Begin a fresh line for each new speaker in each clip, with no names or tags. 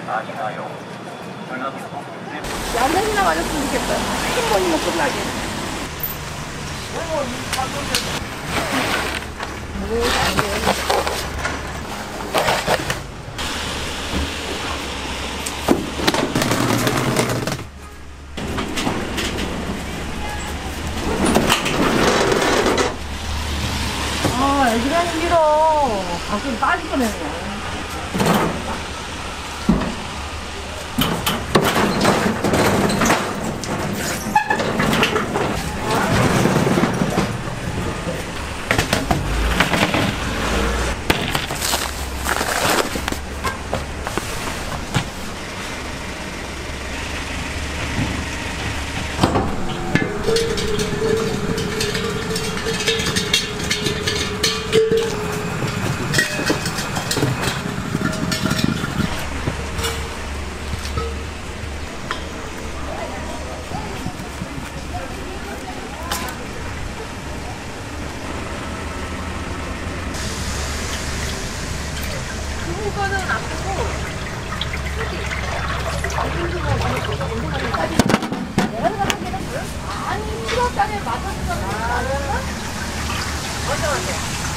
양념이나 맞았으면 좋겠다. 한 번이면 끝나게. 오, 안 아, 애기가 힘들어. 가끔 빠질 뻔했네. 이거는 안 쓰고 내가 생각한 게는 뭐야? 아니 7월달에 맞았어. 맞아.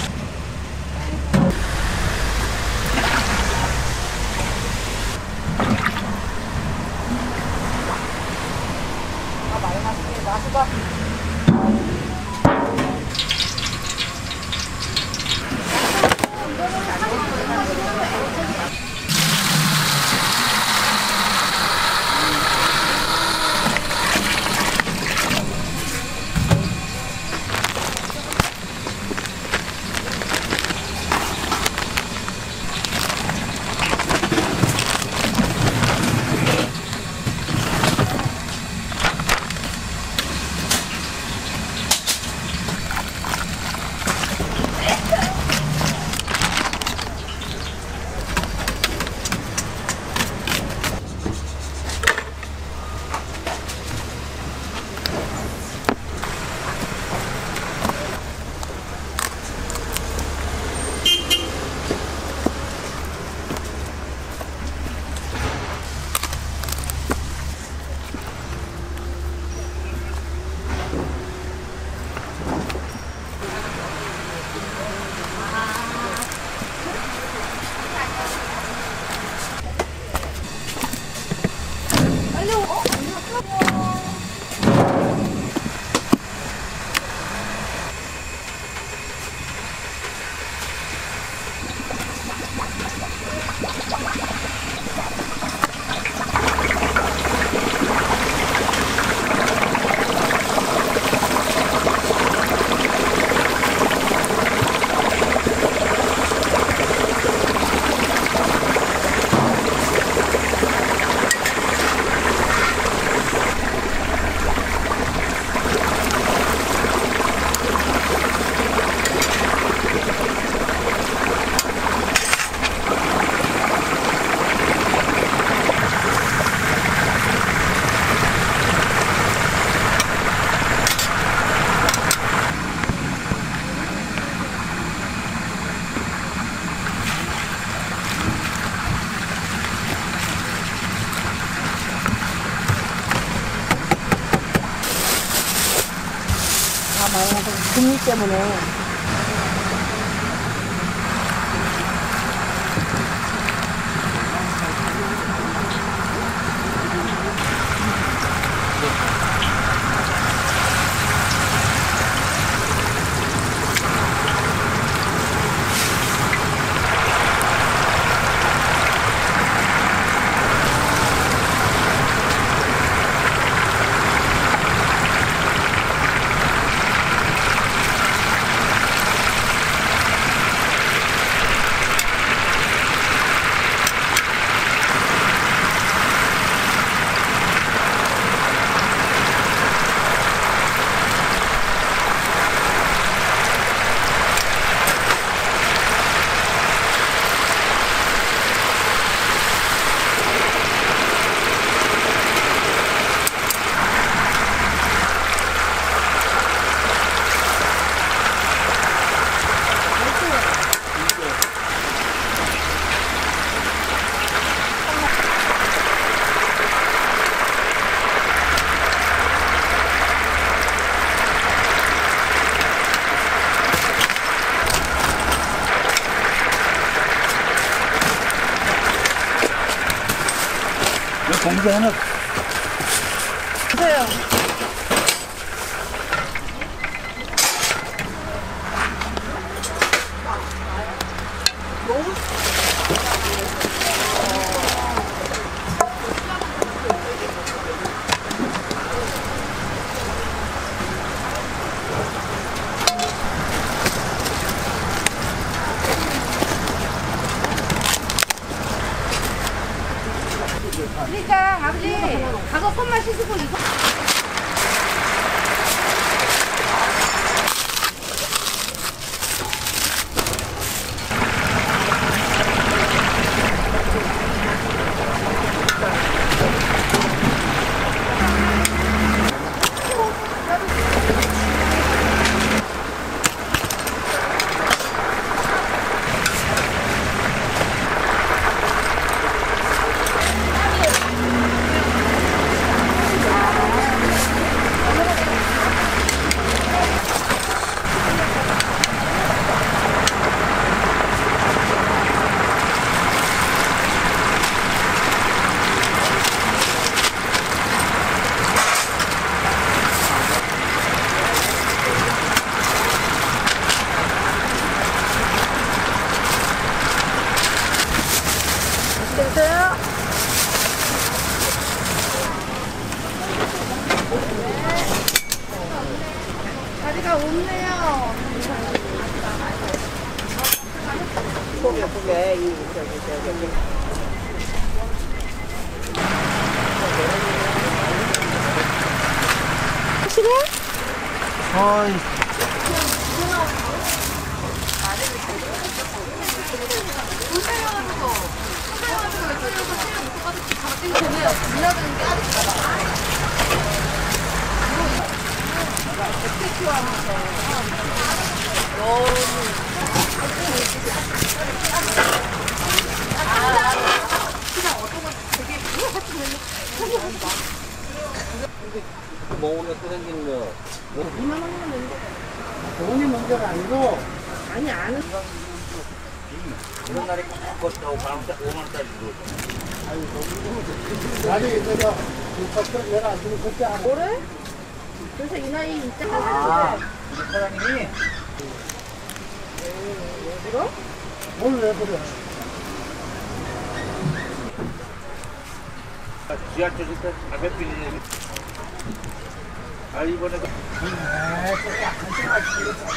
아 많이 마시게 마시고. 금리 때문에.
공기 하나.
주세요. 그러니까 아버지 가서 손만 씻고 이거 드세요. 다리가 없네요.
포개 이 저기
싫어?
어이.
먹으면 또 생기는 거.
돈이 문제가 아니고.
아니 안
이런 날이 꼭 걷다고 바람짝 5만원짜리 주고.
아니, 내가 그 내가 안 주는 것도 안
뭐래? 그래서 이 나이 있자
아, 우리 사장님이
뭘왜 그래?
지하철 때 담배 피는 아, 이번에도.